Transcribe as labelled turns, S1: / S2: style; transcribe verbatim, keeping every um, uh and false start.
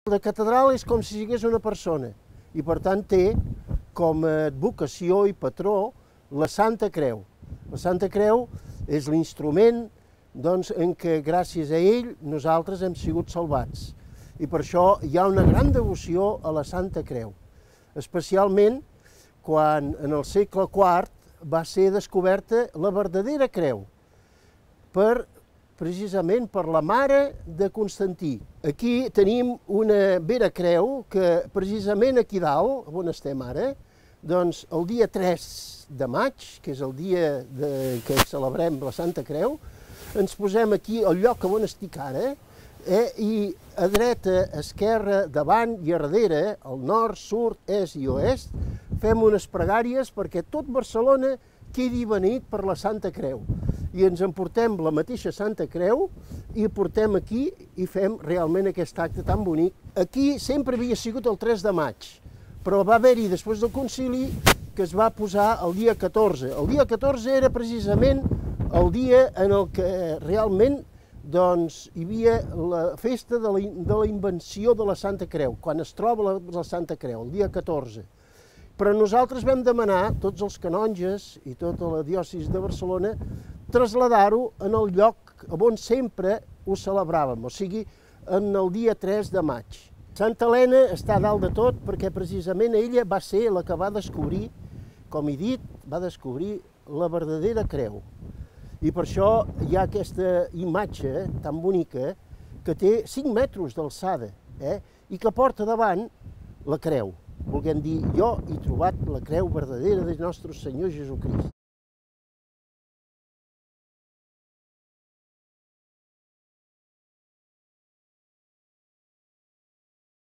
S1: La catedral és com si sigués una persona i per tant té com a advocació i patró la Santa Creu. La Santa Creu és l'instrument doncs, en què gràcies a ell nosaltres hem sigut salvats i per això hi ha una gran devoció a la Santa Creu, especialment quan en el segle quart va ser descoberta la verdadera creu per precisament per la mare de Constantí. Aquí tenim una vera creu que precisament aquí dalt, on estem ara, doncs el dia tres de maig, que és el dia de, que celebrem la Santa Creu, ens posem aquí al lloc on estic ara, eh, i a dreta, a esquerra, davant i a darrere, al nord, sud, est i oest, fem unes pregàries perquè tot Barcelona quedi beneit per la Santa Creu. I ens emportem la mateixa Santa Creu i portem aquí i fem realment aquest acte tan bonic. Aquí sempre havia sigut el tres de maig, però va haver-hi després del concili que es va posar el dia catorze. El dia catorze era precisament el dia en el que realment doncs, hi havia la festa de la, de la invenció de la Santa Creu, quan es troba la, la Santa Creu, el dia catorze. Però nosaltres vam demanar, tots els canonges i tota la diòcesi de Barcelona, traslladar-ho en el lloc on sempre ho celebràvem, o sigui, en el dia tres de maig. Santa Helena està dalt de tot perquè precisament ella va ser la que va descobrir, com he dit, va descobrir la verdadera creu. I per això hi ha aquesta imatge tan bonica que té cinc metres d'alçada, eh? I que porta davant la creu. Volguem dir, jo he trobat la creu verdadera del nostre Senyor Jesucrist.